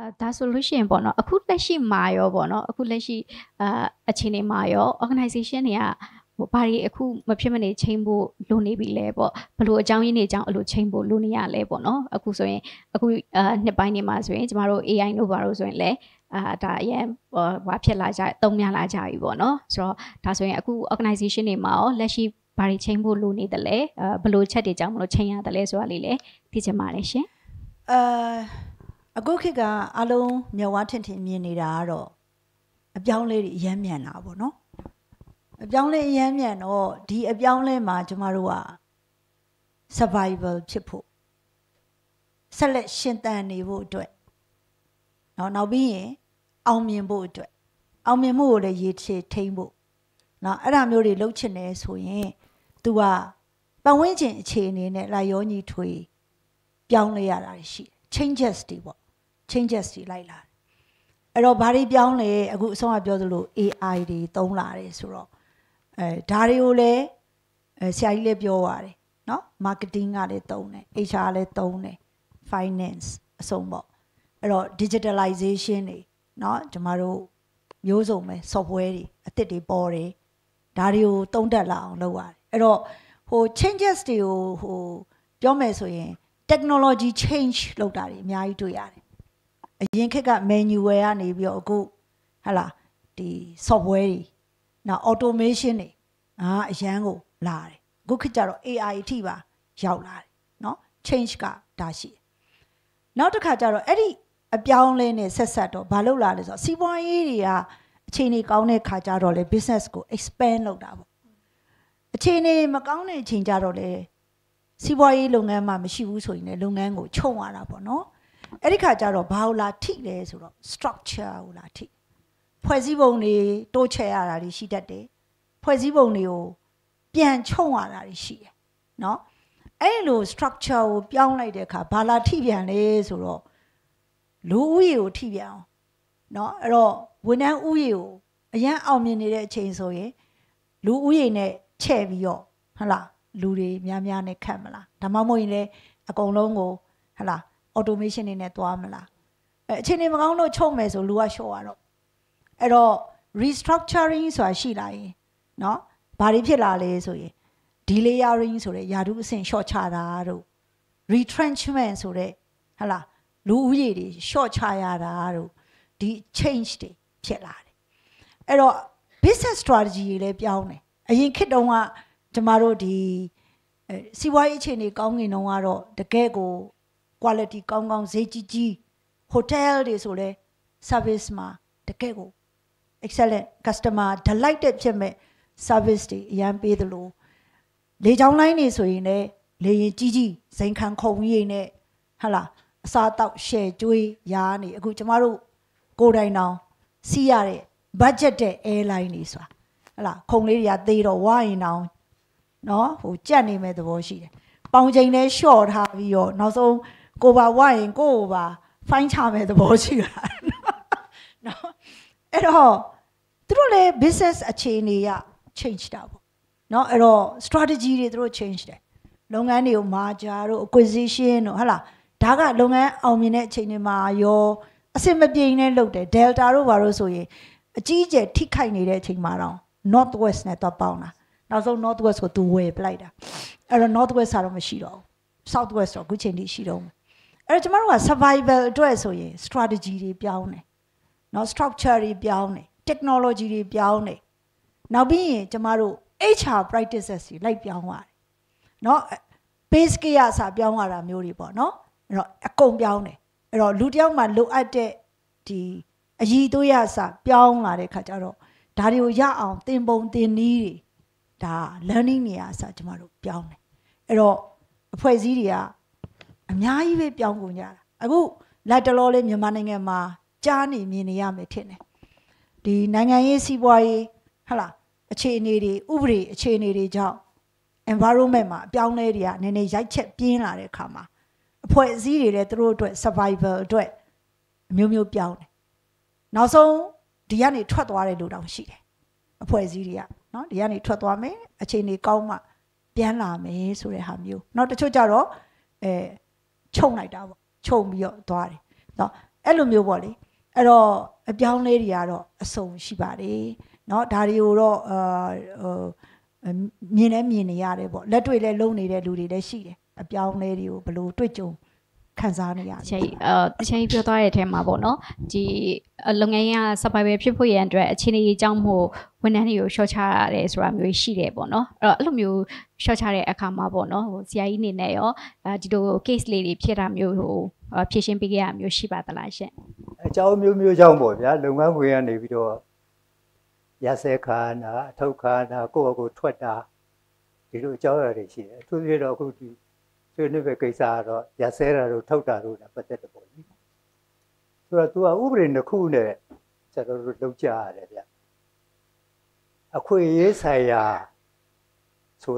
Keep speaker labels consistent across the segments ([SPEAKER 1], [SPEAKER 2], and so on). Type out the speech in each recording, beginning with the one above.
[SPEAKER 1] ဒါဆိုလို့ရှိရင်ပေါ့နော်အခုလက်ရှိမှာရောပေါ့နော်အခုလက်ရှိအခြေအနေမှာရော organization တွေကဘာတွေအခုမဖြစ်မနေချိန်ဖို့လိုနေပြီလဲပေါ့ဘလို့အကြောင်းရင်းတွေအကြောင်းအဲ့လိုချိန်ဖို့လိုနေရလဲပေါ့နော်အခုဆိုရင်အခုနှစ်ပိုင်းနေမှာဆိုရင်ကျမတို့ AI လို့ပါလို့ဆိုရင်လည်းဒါအရင်ဘာဖြစ်လာကြသုံးများလာကြပြီပေါ့နော်ဆိုတော့ဒါဆိုရင်အခု organization တွေမှာရောလက်ရှိဘာတွေချိန်ဖို့လိုနေတယ်လဲဘလို့ချက်တွေကြောင့်မလို့ချိန်ရတယ်လဲဆိုတာလေးလည်းသိချင်ပါတယ်ရှင်
[SPEAKER 2] အခုခေတ်ကအလုံးမျက်ဝါးထင်ထင်မြင်နေတာကတော့အပြောင်းလဲတွေအများမြန်တာပေါ့နော်အပြောင်းလဲအများမြန်တော့ဒီအပြောင်းလဲမှာကျမတို့က survival ဖြစ်ဖို့ဆက်လက်ရှင်သန်နေဖို့အတွက်နောက်ပြီးရင်အောင်မြင်ဖို့အတွက်အောင်မြင်မှုကိုလည်းရေချေထိန်းဖို့နော်အဲ့ဒါမျိုးတွေလုပ်ချင်တယ်ဆိုရင် तू ကပတ်ဝန်းကျင်အခြေအနေနဲ့လာရောညီထွေပြောင်းလဲရတာရှိတယ် changes တွေပေါ့ changes တွေလိုက်လာတယ်အဲ့တော့ဘာတွေပြောင်းလဲအခုအဆုံးကပြောသလို AI တွေသုံးလာတယ်ဆိုတော့ဒါတွေကိုလည်းဆရာကြီးလည်းပြောပါတယ်နော် marketing ကလည်းသုံးတယ် HR လည်းသုံးတယ် finance အစုံပေါ့အဲ့တော့ digitalization တွေနော်ကျမတို့မျိုးစုံပဲ software တွေအသစ်တွေပေါ်တယ်ဒါတွေကိုသုံးတတ်လာအောင်လုပ်ရတယ်အဲ့တော့changes တွေကိုပြောမယ်ဆိုရင် technology change လုပ်တာတွေအများကြီးတွေ့ရတယ်အရင်ခေတ်က manual ကနေပြီးတော့အခုဟလာဒီ software တွေနောက် automation တွေအရန်ကိုလာတယ်အခုခေတ်ကျတော့ AI အထိပါရောက်လာတယ်နော် change ကဒါရှိတယ်နောက်တစ်ခါကျတော့အဲ့ဒီအပြောင်းလဲနဲ့ဆက်ဆက်တော့ဘာလုပ်လာလဲဆိုတော့စီးပွားရေးတွေကအခြေအနေကောင်းတဲ့ခါကျတော့လေ business ကို expand လုပ်တာပေါ့အခြေအနေမကောင်းတဲ့အချိန်ကျတော့လေစီးပွားရေးလုပ်ငန်းမှမရှိဘူးဆိုရင်လည်းလုပ်ငန်းကိုခြုံရတာပေါ့နော်အဲ့ဒီခါကျတော့ဘာလို့လာထိလဲဆိုတော့ structure ကိုလာထိဖွဲ့စည်းပုံတွေတိုးချဲ့ရတာတွေရှိတတ်တယ်ဖွဲ့စည်းပုံတွေကိုပြန်ခြုံရတာတွေရှိတယ်နော်အဲ့လို structure ကိုပြောင်းလိုက်တဲ့အခါဘာလာထိပြန်လဲဆိုတော့လူဦးရေကိုထိပြန်အောင်နော်အဲ့တော့ဝန်ထမ်းဦးရေကိုအရန်အောင်မြင်နေတဲ့အချိန်ဆိုရင်လူဦးရေနဲ့ချဲ့ပြီးတော့ဟုတ်လားလူတွေများများနဲ့ခတ်မလားဒါမှမဟုတ်ရင်လည်းအကုန်လုံးကိုဟုတ်လား automation တွေနဲ့သွားမလားအချိန်တွေမကောင်းလို့ချုပ်မယ်ဆိုလူကလျှော့ရတော့အဲ့တော့ restructuring ဆိုတာရှိလာရင်နော်ဘာတွေဖြစ်လာလဲဆိုရင် delayering ဆိုတဲ့ယာတုအဆင့်လျှော့ချတာတို့ retrenchment ဆိုတဲ့ဟုတ်လားလူဦးရေတွေလျှော့ချရတာတို့ဒီ change တွေဖြစ်လာတယ်အဲ့တော့ business strategy တွေလည်းပြောင်းတယ်အရင်ခေတ်တုန်းကကျမတို့ဒီစီးပွားရေးအခြေအနေကောင်းငင်တုန်းကတော့တကယ်ကို quality ကောင်းကောင်းဈေးကြီးကြီး hotel တွေဆိုလဲ service မှာတကယ်ကို excellent customer delighted ဖြစ်မဲ့ service တွေအရင်ပေးသလိုလေကြောင်းလိုင်းတွေဆိုရင်လည်းလေရင်ကြီးကြီးဇိမ်ခံခုံကြီးနဲ့ဟာလားအစားတောက်ရှယ်ကျွေးရားနေအခုကျမတို့ကိုယ်တိုင်တောင်စီးရတဲ့ budget တဲ့ airline တွေဆိုတာဟာလားခုံလေးတွေကသေးတော့ဝါရင်တောင်နော်ကြက်နေမဲ့သဘောရှိတယ်ပေါင်ချိန်နဲ့လျှော့ထားပြီးတော့နောက်ဆုံးကိုပါဝါရင်ကိုပါဖိုင်းချမဲ့သဘောရှိတာနော်အဲ့တော့သူတို့လည်း business အခြေအနေရ change တာပေါ့နော်အဲ့တော့ strategy တွေသူတို့ change တယ်လုပ်ငန်းတွေကို merger တို့ acquisition တို့ဟုတ်လားဒါကလုပ်ငန်းအောင်မြင်တဲ့အချိန်တွေမှာရောအစစ်မပြေနဲ့လုပ်တယ် Delta တို့ဘာလို့ဆိုရင်အကြီးအကျယ်ထိခိုက်နေတဲ့အချိန်မှာတော့ North West နဲ့တော့ပေါင်းတာနောက်ဆုံး North West ကိုသူဝယ်ပလိုက်တာအဲ့တော့ North West ကတော့မရှိတော့ဘူး South West တော့အခုချိန်ထိရှိတော့မယ်အဲ့တော့ကျမတို့က survival အတွက်ဆိုရင် strategy တွေပြောင်းတယ်နော် structure တွေပြောင်းတယ် technology တွေပြောင်းတယ်နောက်ပြီးရင်ကျမတို့ HR practices တွေလိုက်ပြောင်းရတယ်နော် base ကရစာပြောင်းရတာမျိုးတွေပေါ့နော်အဲ့တော့အကုန်ပြောင်းတယ်အဲ့တော့လူတယောက်မှလိုအပ်တဲ့ဒီအည်သွေးရစာပြောင်းလာတဲ့ခါကျတော့ဒါတွေကိုရအောင်သင်ပုံသင်နည်းတွေဒါ learning နေရာအစားကျမတို့ပြောင်းတယ်အဲ့တော့အဖွဲ့အစည်းတွေကအများကြီးပဲပြောင်းကုန်ကြတာအခုလက်တလောလေးမြန်မာနိုင်ငံမှာကြားနေမြင်နေရမယ်ထင်တယ်ဒီနိုင်ငံရေးစီးပွားရေးဟလာအခြေအနေတွေဥပဒေအခြေအနေတွေကြောင့် environment မှာအပြောင်းလဲတွေကနည်းနည်းရိုက်ချက်ပြင်းလာတဲ့အခါမှာအဖွဲ့အစည်းတွေလည်းသူတို့အတွက် survival အတွက်အမျိုးမျိုးပြောင်းတယ်နောက်ဆုံးဒီကနေထွက်သွားတဲ့လူတောင်ရှိတယ်အဖွဲ့အစည်းတွေကနော်ဒီကနေထွက်သွားမယ်အခြေအနေကောင်းမှပြန်လာမယ်ဆိုတဲ့ဟာမျိုးနောက်တချို့ကြတော့ခြုံလိုက်တာပေါ့ခြုံပြီးတော့သွားတယ်နော်အဲ့လိုမျိုးပေါ့လေအဲ့တော့အပြောင်းလဲတွေကတော့အစုံရှိပါတယ်เนาะဒါတွေကိုတော့မြင်နေရတယ်ပေါ့လက်တွေ့လဲလုံနေတဲ့လူတွေလည်းရှိတယ်အပြောင်းလဲတွေကိုဘယ်လိုတွေ့ကြုံခံစားနေရလဲ
[SPEAKER 1] တချင်ပြောသွားတဲ့အထဲမှာပေါ့နော်ဒီလုပ်ငန်းရ survival ဖြစ်ဖို့ရန်အတွက်အခြေအနေအကြောင်းမို့ဝန်ထမ်းတွေကို short ချရတယ်ဆိုတာမျိုးရှိတယ်ပေါ့နော်အဲ့လိုမျိုး short ချတဲ့အခါမှာပေါ့နော်ဆရာကြီးအနေနဲ့ရောဒီလို case လေးတွေဖြစ်တာမျိုးဖြေရှင်းပေးခဲ့ရမျိုးရှိပါသလားရှင်
[SPEAKER 3] အကြောင်းမျိုးကြောင့်ပေါ့ဗျာလုပ်ငန်းခွင်ကနေပြီးတော့ရစဲခါနာအထောက်ခါနာကိုယ့်အကိုထွက်တာဒီလိုအကြောင်းအရာတွေရှိတယ်အထူးသဖြင့်တော့အခုဒီဆွေးနွေးပဲကိစ္စကတော့ရစဲတာတို့ထုတ်တာတို့နဲ့ပတ်သက်တယ်ပေါ့လေဆိုတော့ तू ကဥပဒေတစ်ခုနဲ့ကျွန်တော်တို့လုပ်ကြရတယ်ဗျအခွင့်အရေးဆိုင်ရာဆို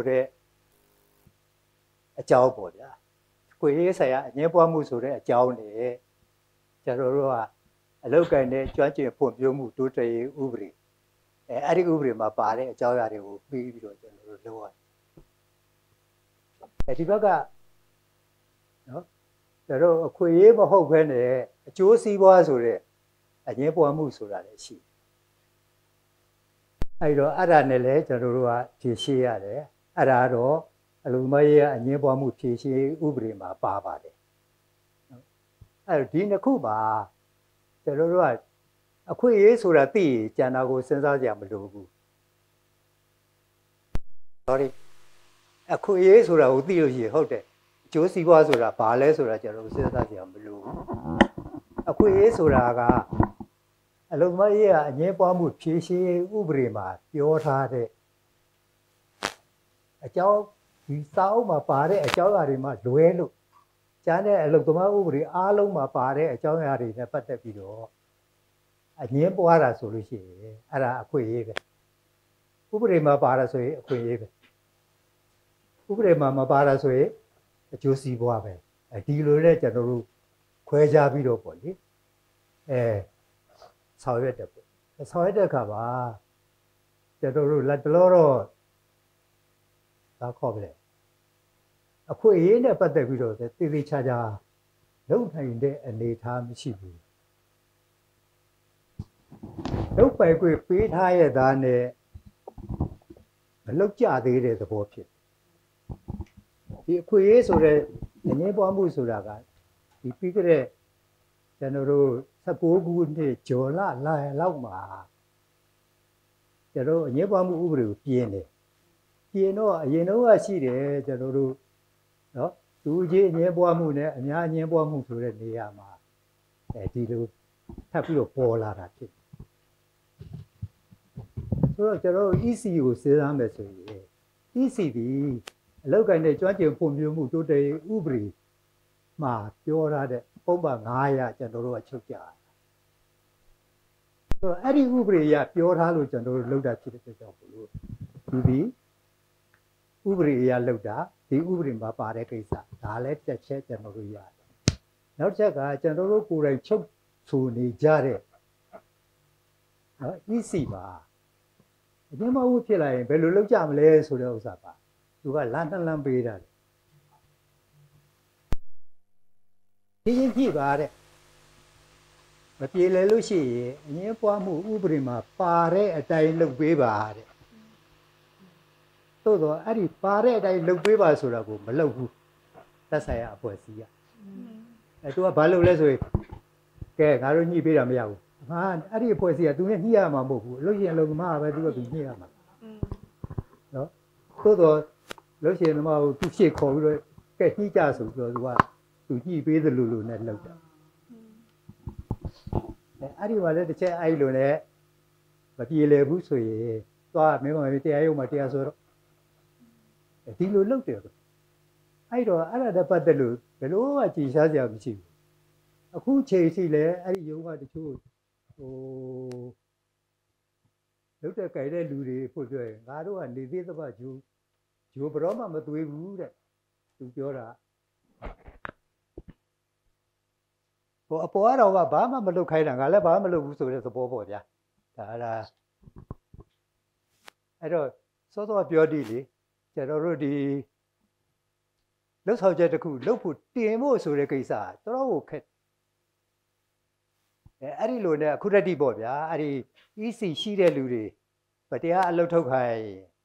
[SPEAKER 3] တဲ့အကြောင်းပေါ့ဗျာအခွင့်အရေးဆိုင်ရာအငြင်းပွားမှုဆိုတဲ့အကြောင်းတွေကျွန်တော်တို့ကအလုပ်ကိုင်တဲ့ကျွမ်းကျင်ဖွံ့ဖြိုးမှုတိုးတက်ရေးဥပဒေအဲ့ဒီဥပဒေမှာပါတဲ့အကြောင်းအရာတွေကိုပြီးပြီးတော့ကျွန်တော်တို့လုပ်ရတယ်ဒီဘက်ကနော်ကျွန်တော်အခွင့်အရေးမဟုတ်ဘဲနဲ့အကျိုးစီးပွားဆိုတဲ့အငြင်းပွားမှုဆိုတာလည်းရှိအဲ့တော့အဲ့ဒါနဲ့လည်းကျွန်တော်တို့ကဖြေရှင်းရတယ်အဲ့ဒါတော့အလုံမရေးအငြင်းပွားမှုဖြေရှင်းဥပဒေမှာပါပါတယ်အဲ့တော့ဒီနှစ်ခုပါကျွန်တော်တို့ကအခွင့်အရေးဆိုတာသိရင်ကျန်တာကိုစဉ်းစားကြမလိုဘူး sorry အခွင့်အရေးဆိုတာကိုသိလို့ရှိရင်ဟုတ်တယ်အကျိုးစီးပွားဆိုတာဘာလဲဆိုတာကျွန်တော်စဉ်းစားကြမလိုဘူးအခွင့်အရေးဆိုတာကအလုံးမရေးကအငြင်းပွားမှုဖြေရှင်းဥပဒေမှာပြောထားတဲ့အကြောင်းဒီစာအုပ်မှာပါတဲ့အကြောင်းအရာတွေမှာလွဲလို့ကျန်တဲ့အလုပ်သမားဥပဒေအားလုံးမှာပါတဲ့အကြောင်းအရာတွေနဲ့ပတ်သက်ပြီးတော့အငြင်းပွားတာဆိုလို့ရှိရင်အဲ့ဒါအခွင့်အရေးပဲဥပဒေမှာပါတာဆိုရင်အခွင့်အရေးပဲဥပဒေမှာမပါတာဆိုရင်အကျိုးစီးပွားပဲဒီလိုနဲ့ကျွန်တော်တို့ခွဲခြားပြီးတော့ပေါ့လေဆောင်ရွက်တယ်ပေါ့ဆောင်ရွက်တဲ့အခါမှာကျွန်တော်တို့လက်တလောတော့သာခေါ်ပြတယ်အခွင့်အရေးနဲ့ပတ်သက်ပြီးတော့သေသေးချာချာလုံနိုင်တဲ့အနေအထားမရှိဘူးလုပ်ပိုင်ခွင့်ပေးထားရတာနဲ့မလုပ်ကြသေးတဲ့သဘောဖြစ်ဒီအခွင့်အရေးဆိုတဲ့အငြင်းပွားမှုဆိုတာကဒီပြီးကြတဲ့ကျွန်တော်တို့19ခုနှစ်ဂျော်လလောက်မှာကျွန်တော်အငြင်းပွားမှုဥပဒေကိုပြင်တယ်ပြင်တော့အရင်တော့ရှိတယ်ကျွန်တော်တို့နော်သူကြီးအငြင်းပွားမှုနဲ့အများအငြင်းပွားမှုဆိုတဲ့နေရာမှာဒီလိုထပ်ပြီးတော့ပေါ်လာတာဖြစ်ဆိုတော့ကျွန်တော် EC ကိုစဉ်းစားမယ်ဆိုရင် EC ဒီအလောက်ကိုင်းတဲ့ကျွမ်းကျင်ဖွံ့ဖြိုးမှုတိုးတက်ရေးဥပဒေမှာပြောထားတဲ့ပုံမှန်900ကျွန်တော်တို့ကချုပ်ကြတာဆိုတော့အဲ့ဒီဥပဒေရပြောထားလို့ကျွန်တော်တို့လုပ်တာဖြစ်တဲ့ကြောင့်ဘလို့ဒီဥပဒေအရလုပ်တာဒီဥပဒေမှာပါတဲ့ကိစ္စဒါလည်းတစ်ချက်ကျွန်တော်တို့ရတယ်နောက်တစ်ချက်ကကျွန်တော်တို့ကိုယ်တိုင်ချုပ်ဆိုနေကြတဲ့နော် EC ပါအရင်မှဟုတ်ဖြစ်လာရင်ဘယ်လိုလုပ်ကြမလဲဆိုတဲ့ဥစ္စာပါသူကလမ်းနှလမ်းပေးတာဒီရင်ပြပါတဲ့မပြေလဲလို့ရှိရင်အငင်းပွားမှုဥပဒေမှာပါတဲ့အတိုင်းလုပ်ပေးပါတဲ့သို့တော့အဲ့ဒီပါတဲ့အတိုင်းလုပ်ပေးပါဆိုတာကိုမလုပ်ဘူးသက်ဆိုင်ရာအဖွဲ့အစည်းကသူကဘာလုပ်လဲဆိုရင်ကဲငါတို့ညှိပေးတာမရဘူးငါအဲ့ဒီအဖွဲ့အစည်းကသူနဲ့ညှိရမှာမဟုတ်ဘူးလို့ရှိရင်လုံသမားပဲသူကသူညှိရမှာနော်သို့တော့လို့ရှိရင်သမားကိုသူရှေ့ခေါ်ပြီးတော့ကဲညှိကြဆိုပြီးတော့သူညှိပေးသလိုလိုနဲ့လုပ်တာအဲ့ဒီမှာလည်းတစ်ချက်အဲ့လိုနဲ့မပြေလည်ဘူးဆိုရင်သွားမင်းမတရားရုံးမှာတရားဆိုတော့ဒီလိုလုပ်တယ်အဲ့တော့အဲ့ဒါနဲ့ပတ်သက်လို့ဘယ်လိုမှကြည်ရှားစရာမရှိဘူးအခုချိန်ရှိလဲအဲ့ဒီရုံးကတချို့လုပ်တဲ့ကြိုင်တဲ့လူတွေဖို့ပြောရင်ငါတို့ကနေသေးသဘာဂျိုဘရောမှမသွေးဘူးတဲ့သူပြောတာဟိုအပေါ်ကတော့ဘာမှမလုပ်ခိုင်းတာငါလည်းဘာမှမလုပ်ဘူးဆိုတဲ့သဘောပေါ့ဗျာဒါအဲ့တော့စောစောပြောတည်လေကျွန်တော်တို့ဒီလှုပ်ဆောင်ချက်တစ်ခုလှုပ်ဖို့တင်ဖို့ဆိုတဲ့ကိစ္စတော်တော်ကိုခက်အဲ့ဒီလိုနဲ့အခုတည်းပေါ့ဗျာအဲ့ဒီ EC ရှိတဲ့လူတွေဗတရားအလုပ်ထုတ်ခိုင်း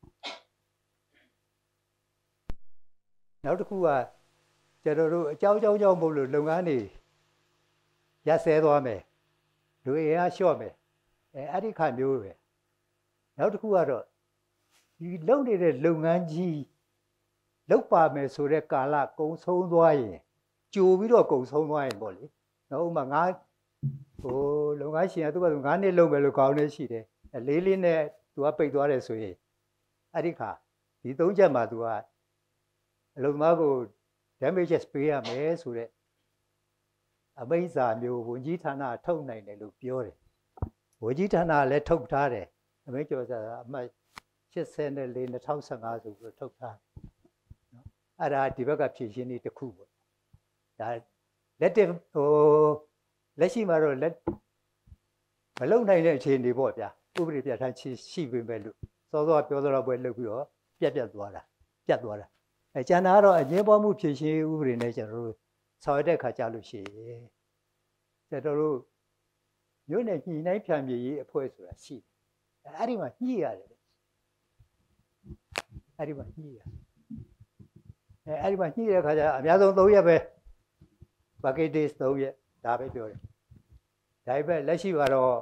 [SPEAKER 3] နောက်တစ်ခုကကျွန်တော်တို့အကြောင်းကြောင့်မို့လို့လုပ်ငန်းတွေရက်ဆဲသွားမယ်လူအင်အားလျှော့မယ်အဲ့ဒီခါမျိုးပဲနောက်တစ်ခုကတော့ဒီလုပ်နေတဲ့လုပ်ငန်းကြီးလုပ်ပါမယ်ဆိုတဲ့ကာလကုံဆုံးသွားရင်ကြိုပြီးတော့ကုံဆုံးသွားရင်ပေါ့လေနောက်ဥမာငါလုပ်ငန်းရှင်ကသူက9နှစ်လုပ်မယ်လို့ခေါင်းနဲ့ရှိတယ်လေးနဲ့သူကပိတ်သွားတယ်ဆိုရင်အဲ့ဒီခါဒီ3ချက်မှာသူကအလုပ်သမားကို damages ပေးရမယ်ဆိုတဲ့အမိန့်စာမျိုးဝန်ကြီးဌာနထုတ်နိုင်တယ်လို့ပြောတယ်ဝန်ကြီးဌာနလည်းထုတ်ထားတယ်အမိန့်ကျော်စာအမှတ်84 2015ဆိုပြီးထုတ်ထားနော်အဲ့ဒါဒီဘက်ကဖြည့်ရှင်းနေတစ်ခုပေါ့ဒါလက်ရှိမှာတော့မလုံနိုင်တဲ့အခြေအနေပေါ့ဗျာဥပဒေပြဋ္ဌာန်းရှိပေမဲ့လို့စောစောပြောသလိုပဲလုပ်ပြီးတော့ပြတ်သွားတာကျန်တာကတော့အငင်းပွားမှုဖြည့်ရှင်းဥပဒေနဲ့ကျွန်တော်တို့ဆောင်ရွက်တဲ့ခါကြလို့ရှိရင်ကျွန်တော်တို့မြို့နယ်ညှိနှိုင်းဖြန့်ပြေးရေးအဖွဲ့ဆိုတာရှိတယ်အဲ့ဒီမှာညှိရတယ်အဲ့ဒီမှာညှိတဲ့ခါကျအများဆုံး3ရက်ပဲ bucket days 3ရက်ဒါပဲပြောတယ်ဒါပေမဲ့လက်ရှိကတော့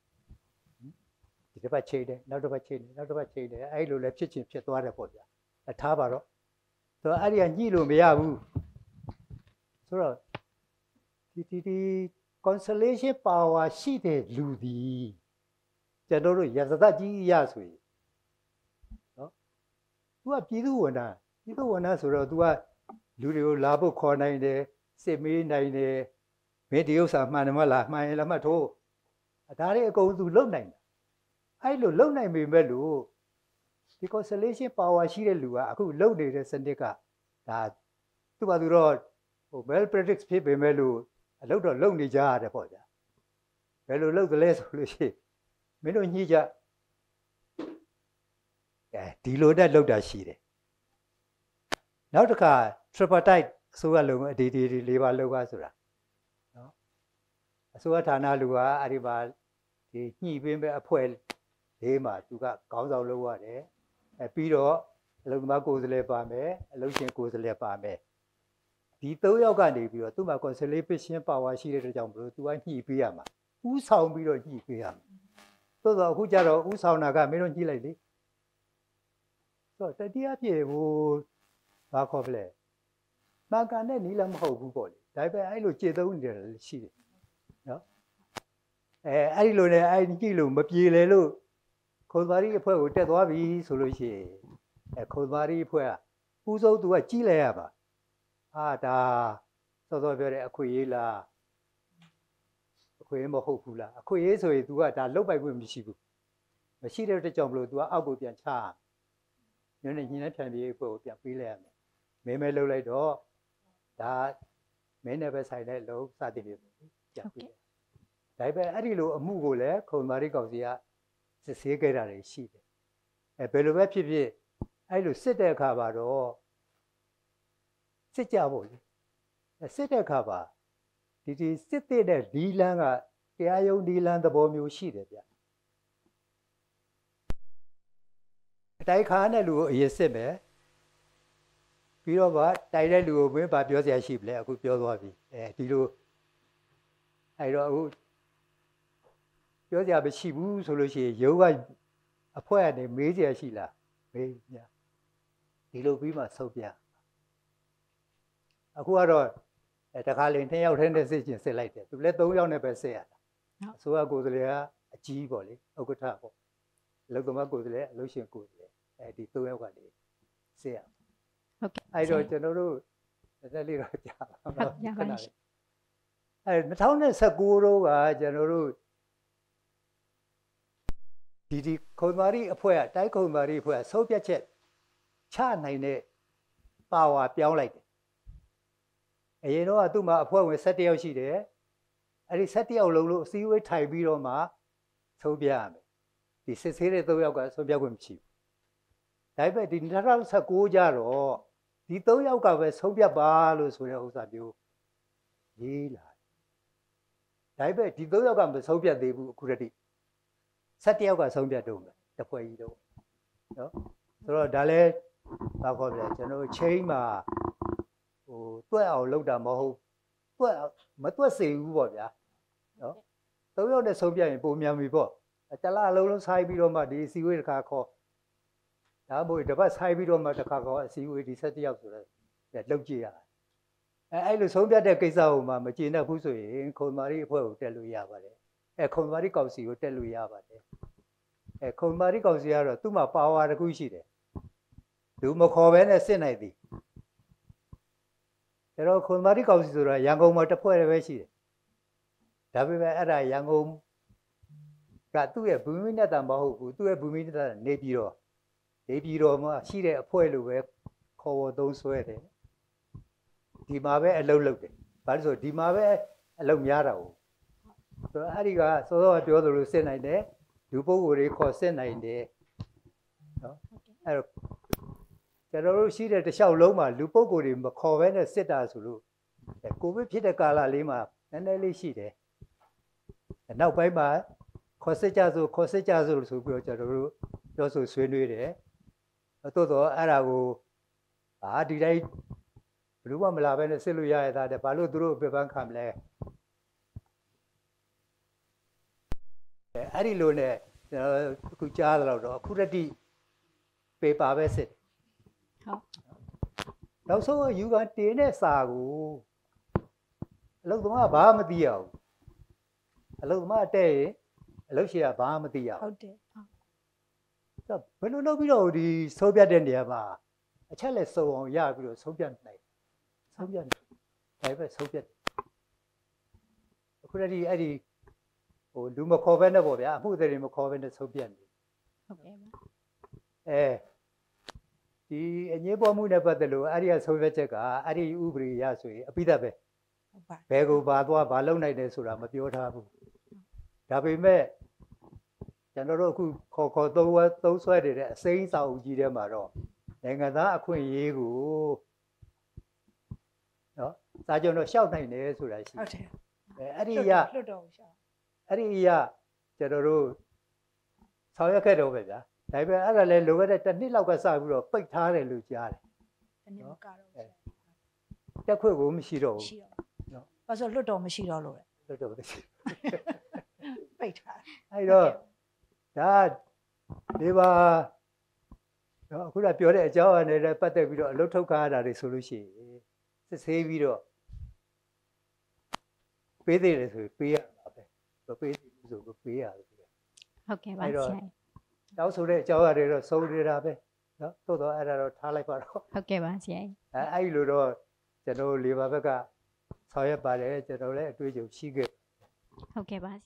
[SPEAKER 3] ဒီတစ်ပတ်ချိန်တယ်နောက်တစ်ပတ်ချိန်တယ်အဲ့လိုလည်းဖြစ်သွားတယ်ပေါ့ဗျာထားပါတော့ဆိုတော့အဲ့ဒီကညှိလို့မရဘူးဆိုတော့ဒီ consolation power ရှိတဲ့လူသည်ကျွန်တော်တို့ရသကြီးရဆိုရင်နော်သူကပြည်သူဝန်ထမ်းဆိုတော့သူကလူတွေကိုလာဖို့ခေါ်နိုင်တယ်စစ်မေးနိုင်တယ်မင်းဒီဥစ္စာမှန်တယ်မလားမှန်ရင်လက်မှတ်ထိုးဒါတွေအကုန်သူလုံနိုင်တာအဲ့လိုလုံနိုင်ပေမဲ့လို့ဒီ consolation power ရှိတဲ့လူကအခုလုံနေတဲ့စနစ်ကဒါသူ့ဘာသူတော့malpractice ဖြစ်ပေမဲ့လို့အလုပ်တော့လုံနေကြရတယ်ပေါ့ဗျာဘယ်လိုလုပ်သလဲဆိုလို့ရှိရင်မင်းတို့ညှိကြဒီလိုနဲ့လုပ်တာရှိတယ်နောက်တစ်ခါ tripartite အစိုးရလုံဒီ၄ပါးလုပ်ပါဆိုတာနော်အစိုးရဌာနလူကအဲ့ဒီမှာဒီညှိပေးမဲ့အဖွဲ့လေးမှာသူကခေါင်းဆောင်လုပ်ရတယ်ပြီးတော့အလုပ်သမားကိုယ်စားလှယ်ပါမယ်အလုပ်ရှင်ကိုယ်စားလှယ်ပါမယ်ဒီ3ယောက်ကနေပြီးတော့သူ့မှာ conciliation power ရှိတဲ့အတွက်ကြောင့်မလို့သူကညှိပေးရမှာဥဆောင်ပြီးတော့ညှိပေးရမှာသို့တော့အခုကျတော့ဥဆောင်တာကမင်းတို့ညှိလိုက်လေဆိုတော့တတိယပြေဘာခေါ်ပလဲမှန်ကန်တဲ့နီးလည်းမဟုတ်ဘူးပေါ့လေဒါပေမဲ့အဲ့လိုကျေသုံးနေတယ်ရှိတယ်နော်အဲ့ဒီလိုနဲ့အဲ့ဒီညှိလို့မပြေလေလို့ခုံသွားရီအဖွဲ့ကိုတက်သွားပြီဆိုလို့ရှိရင်ခုံသွားရီအဖွဲ့ကဥဆုံးသူကကြီးလိုက်ရပါဒါစောစောပြောတဲ့အခွေရေးလားအခွေရေးမဟုတ်ဘူးလားအခွေရေးဆိုရင် तू ကဒါလုတ်ပိုက်ခွင့်မရှိဘူးမရှိတဲ့အတွက်ကြောင့်မလို့ तू ကအောက်ကိုပြန်ချညနေညနေဖြန်ပြေးဖို့ပြန်ပေးလိုက်ရမယ်မဲလုတ်လိုက်တော့ဒါမင်းနဲ့ပဲဆိုင်တဲ့လုံးစသည်ဖြင့်ပြန်ပေးတယ်ဒါပေမဲ့အဲ့ဒီလိုအမှုကိုလည်းခုံသွားရီကောင်စီကစစ်ဆေးခဲ့တာတွေရှိတယ်ဘယ်လိုပဲဖြစ်ဖြစ်အဲ့လိုစစ်တဲ့အခါမှာတော့စစ်ကြဖို့လေစစ်တဲ့အခါပါဒီစစ်တဲ့ဒီလန်းကတရားရုံးဒီလန်းသဘောမျိုးရှိတယ်ဗျအတိုက်ခါနဲ့လူကိုအရင်စစ်မယ်ပြီးတော့ဗာတိုက်တဲ့လူကိုမင်းဗာပြောစရာရှိပြီလေအခုပြောသွားပြီဒီလိုအဲ့တော့အခုပြောစရာမရှိဘူးဆိုလို့ရှိရင်ရုံးကအဖွဲကနေမေးစရာရှိလားမေးညဒီလိုပြီးမှဆုံးပြအခုကတော့တခါလေ2ယောက်ထဲနဲ့စစ်ချင်းစစ်လိုက်တယ်သူလည်း3ယောက်နဲ့ပဲစစ်ရတာအစိုးရကိုယ်စားလှယ်ကအကြီးပေါ့လေဥက္ကဋ္ဌပေါ့အလုပ်သမားကိုယ်စားလှယ်အလုပ်ရှင်ကိုယ်စားလှယ်ဒီ3ယောက်ကနေစစ်ရ
[SPEAKER 1] ဟုတ်ကဲ့
[SPEAKER 3] အဲ့တော့ကျွန်တော်တို့တက်လေးတော့ကြာပါ
[SPEAKER 1] ဟုတ်ရပါရှင်
[SPEAKER 3] အဲ့2019တော့ကကျွန်တော်တို့ဒီခုံမာရီအဖွဲ့ကတိုက်ခုံမာရီအဖွဲ့ကဆုံးဖြတ်ချက်ချနိုင်တဲ့ပါဝါပြောင်းလိုက်တယ်အရင်တော့သူ့မှာအဖွဲ့ဝင်17ယောက်ရှိတယ်အဲ့ဒီ17ယောက်လုံးလို့အစည်းအဝေးထိုင်ပြီးတော့မှဆုံးဖြတ်ရမယ်ဒီစစ်ဆေးတဲ့3ယောက်ကဆုံးဖြတ်ခွင့်မရှိဘူးဒါပေမဲ့ဒီ2019ကျတော့ဒီ3ယောက်ကပဲဆုံးဖြတ်ပါလို့ဆိုတဲ့ဥစ္စာမျိုးရေးလာဒါပေမဲ့ဒီ3ယောက်ကမဆုံးဖြတ်သေးဘူးအခုတည်း17ယောက်ကဆုံးဖြတ်တော့မယ်တဖွဲ့ကြီးတော့နော်ဆိုတော့ဒါလည်းဘာခေါ်ပြလဲကျွန်တော်ချိန်မှာဟိုတွက်အောင်လုပ်တာမဟုတ်တွက်မတွက်စေဘူးပေါ့ဗျာနော်3ယောက်နဲ့ဆုံးဖြတ်ရင်ပုံမြန်ပြီပေါ့တလားလုံးလုံးဆိုင်ပြီးတော့မှဒီစီဝေးတစ်ခါခေါ်ဒါမို့တပတ်ဆိုင်ပြီးတော့မှတစ်ခါခေါ်အစီဝေးဒီ17ယောက်ဆိုတော့လောက်ကြည့်ရအဲ့လိုဆုံးဖြတ်တဲ့ကိစ္စကိုမှမကျေနပ်ဘူးဆိုရင်ခုံမာရီအဖွဲ့ကိုတက်လို့ရပါတယ်ခုံမာရီကောင်စီကိုတက်လို့ရပါတယ်ခုံမာရီကောင်စီကတော့သူ့မှာပါဝါတစ်ခုရှိတယ်လူမခေါ်ဘဲနဲ့စစ်နိုင်သည်ဒါတော့ခုံမာရီကောင်စီဆိုတာရန်ကုန်မှာတစ်ဖွဲ့ပဲရှိတယ်ဒါပေမဲ့အဲ့ဒါရန်ကုန်ကသူ့ရဲ့ဘူမိနတ္တမဟုတ်ဘူးသူ့ရဲ့ဘူမိနတ္တနေပြီးတော့မှရှိတဲ့အဖွဲ့လိုပဲခေါ်ဝေါ်သုံးဆွဲတယ်ဒီမှာပဲအလုပ်လုပ်တယ်ဘာလို့ဆိုဒီမှာပဲအလုပ်များတာဟုတ်ဆိုတော့အဲ့ဒီကစောစောကပြောသလိုစစ်နိုင်တယ်လူပုဂ္ဂိုလ်တွေခေါ်စစ်နိုင်တယ်နော်အဲ့တော့ကျွန်တော်တို့ရှိတဲ့တစ်လျှောက်လုံးမှာလူပုဂ္ဂိုလ်တွေမခေါ်ဘဲနဲ့စစ်တာဆိုလို့ကိုဗစ်ဖြစ်တဲ့ကာလလေးမှာနည်းနည်းလေးရှိတယ်နောက်ပိုင်းမှာခေါ်စစ်ကြဆိုဆိုပြီးတော့ကျွန်တော်တို့ပြောဆိုဆွေးနွေးတယ်သို့တော့အဲ့ဒါကိုဒီတိုင်းဘယ်လိုမှမလာဘဲနဲ့စစ်လို့ရရတာတဲ့ဘာလို့သူတို့ပြပန်းခံမလဲအဲ့ဒီလိုနဲ့ကျွန်တော်အခုကြားသလောက်တော့အခုတတိပေပါပဲစစ်
[SPEAKER 1] ဟုတ်
[SPEAKER 3] နောက်ဆုံးယူကန်တင်တဲ့စာကိုအလုပ်သမားဘာမှမသိရဘူးအလုပ်သမားတဲ့ရင်အလုပ်ရှင်ကဘာမှမသိရဘူး
[SPEAKER 2] ဟုတ်တယ်
[SPEAKER 3] ဟုတ်ဘယ်လိုလုပ်ပြီးတော့ဒီဆုံးဖြတ်တဲ့နေရာမှာအချက်လက်စုံအောင်ရပြီးတော့ဆုံးဖြတ်နိုင်ဆုံးဖြတ်တယ်ဒါပဲဆုံးဖြတ်အခုတည်းအဲ့ဒီဟိုလူမခေါ်ဘဲနဲ့ပေါ့ဗျာအမှုတွေမခေါ်ဘဲနဲ့ဆုံးဖြတ်နေ
[SPEAKER 1] ဟုတ်ကဲ့ပါ
[SPEAKER 3] ဒီအငြင်းပေါ်မှုနဲ့ပတ်သက်လို့အဲ့ဒီကဆုံးဖြတ်ချက်ကအဲ့ဒီဥပဒေရဆိုရင်အပိဓာပဲ
[SPEAKER 2] ဟုတ်ပါ
[SPEAKER 3] ဘယ်ကိုဘာသွားဘာလုပ်နိုင်တယ်ဆိုတာမပြောထားဘူးဒါပေမဲ့ကျွန်တော်တို့အခုခေါ်သုံးဆွဲနေတဲ့အစိမ်းစာအုပ်ကြီးထဲမှာတော့နိုင်ငံသားအခွင့်အရေးကိုနော်စာချုပ်တော့ရှောက်နိုင်တယ်ဆိုတာရှိ
[SPEAKER 2] ဟုတ်တယ်
[SPEAKER 3] အဲ့ဒီရ
[SPEAKER 2] လွတ်တော်ရှောက်
[SPEAKER 3] အဲ့ဒီရကျွန်တော်တို့ဆောင်ရွက်ခဲ့တော့ပဲဗျာဒါပေမဲ့အဲ့ဒါလည်းလိုခဲ့တဲ့တစ်နှစ်လောက်ကစပြီးတော့ပိတ်ထားတယ်လို့ကြားတယ်
[SPEAKER 2] တစ်နှစ်မကတော့
[SPEAKER 3] တက်ခွင့်ကိုမရှိတော့ဘူး
[SPEAKER 2] နော်ဘာလို့လွတ်တော်မရှိတော့လို့လဲ
[SPEAKER 3] လွတ်တော်မရှိ
[SPEAKER 2] ပိတ်ထား
[SPEAKER 3] အဲ့တော့ဒါဒီပါနော်အခုကပြောတဲ့အကြောင်းအရာနဲ့ပတ်သက်ပြီးတော့အလုပ်ထုတ်ခါရတာတွေဆိုလို့ရှိရင်စစ်ဆေးပြီးတော့ပေးသေးတယ်ဆိုပေးရတာပဲမပေးသေးဘူးဆိုပေးရတယ်
[SPEAKER 1] ဟုတ်ကဲ့ပါဆရာ
[SPEAKER 3] တောက်ဆိုတဲ့အကြောင်းအရာတွေတော့စုံနေတာပဲနော်သို့တော့အဲ့ဒါတော့ထားလိုက်ပါတော့
[SPEAKER 1] ဟုတ်ကဲ့ပါဆရာ
[SPEAKER 3] အဲ့ဒီလိုတော့ကျွန်တော်လေဘာဘက်ကဆောင်ရွက်ပါတယ်ကျွန်တော်လည်းအတွေ့အကြုံရှိခဲ့
[SPEAKER 1] ဟုတ်ကဲ့ပါဆ